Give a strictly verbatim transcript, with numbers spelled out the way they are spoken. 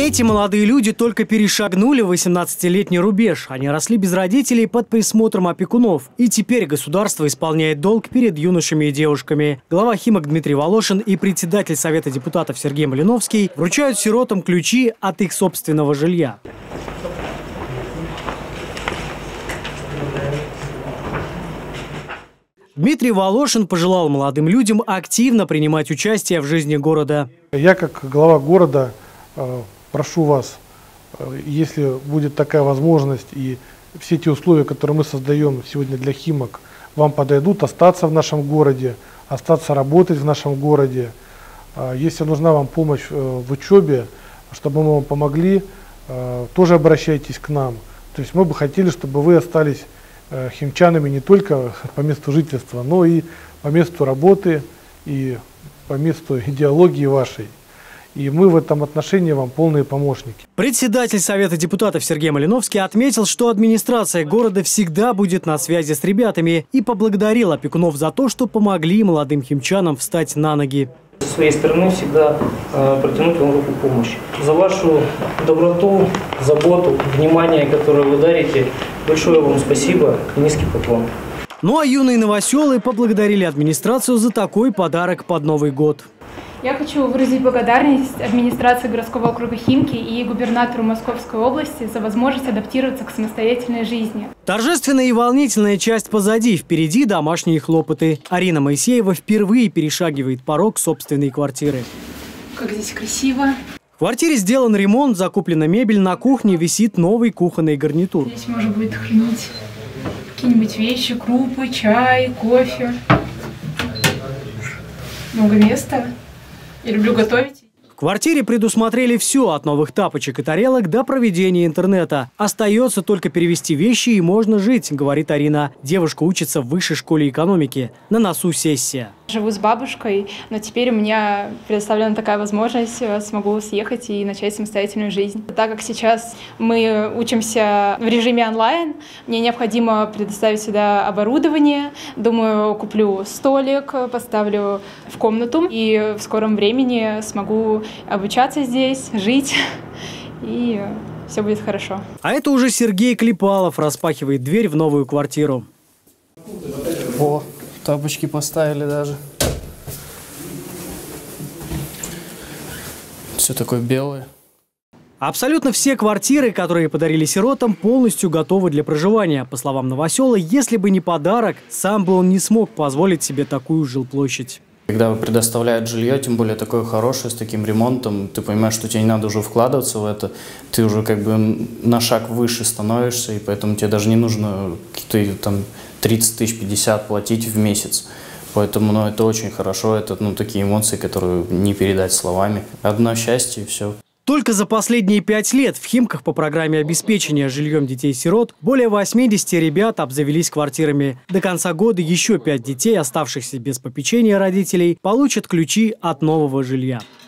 Эти молодые люди только перешагнули восемнадцатилетний рубеж. Они росли без родителей под присмотром опекунов. И теперь государство исполняет долг перед юношами и девушками. Глава Химок Дмитрий Волошин и председатель Совета депутатов Сергей Малиновский вручают сиротам ключи от их собственного жилья. Дмитрий Волошин пожелал молодым людям активно принимать участие в жизни города. Я, как глава города, прошу вас, если будет такая возможность и все те условия, которые мы создаем сегодня для Химок, вам подойдут, остаться в нашем городе, остаться работать в нашем городе. Если нужна вам помощь в учебе, чтобы мы вам помогли, тоже обращайтесь к нам. То есть мы бы хотели, чтобы вы остались химчанами не только по месту жительства, но и по месту работы и по месту идеологии вашей. И мы в этом отношении вам полные помощники. Председатель Совета депутатов Сергей Малиновский отметил, что администрация города всегда будет на связи с ребятами и поблагодарил опекунов за то, что помогли молодым химчанам встать на ноги. Со своей стороны всегда э, протянуть вам руку помощи. За вашу доброту, заботу, внимание, которое вы дарите, большое вам спасибо и низкий поклон. Ну а юные новоселы поблагодарили администрацию за такой подарок под Новый год. Я хочу выразить благодарность администрации городского округа Химки и губернатору Московской области за возможность адаптироваться к самостоятельной жизни. Торжественная и волнительная часть позади, впереди домашние хлопоты. Арина Моисеева впервые перешагивает порог собственной квартиры. Как здесь красиво. В квартире сделан ремонт, закуплена мебель, на кухне висит новый кухонный гарнитур. Здесь можно будет хранить какие-нибудь вещи, крупы, чай, кофе. Много места. Я люблю готовить. В квартире предусмотрели все, от новых тапочек и тарелок до проведения интернета. Остается только перевести вещи, и можно жить, говорит Арина. Девушка учится в высшей школе экономики. На носу сессия. Живу с бабушкой, но теперь у меня предоставлена такая возможность, смогу съехать и начать самостоятельную жизнь. Так как сейчас мы учимся в режиме онлайн, мне необходимо предоставить сюда оборудование. Думаю, куплю столик, поставлю в комнату и в скором времени смогу обучаться здесь, жить, и все будет хорошо. А это уже Сергей Клепалов распахивает дверь в новую квартиру. О, тапочки поставили даже. Все такое белое. Абсолютно все квартиры, которые подарили сиротам, полностью готовы для проживания. По словам новосела, если бы не подарок, сам бы он не смог позволить себе такую жилплощадь. Когда предоставляют жилье, тем более такое хорошее, с таким ремонтом, ты понимаешь, что тебе не надо уже вкладываться в это, ты уже как бы на шаг выше становишься, и поэтому тебе даже не нужно какие-то там тридцать тысяч, пятьдесят платить в месяц. Поэтому ну, это очень хорошо, это ну, такие эмоции, которые не передать словами. Одно счастье и все. Только за последние пять лет в Химках по программе обеспечения жильем детей-сирот более восьмидесяти ребят обзавелись квартирами. До конца года еще пять детей, оставшихся без попечения родителей, получат ключи от нового жилья.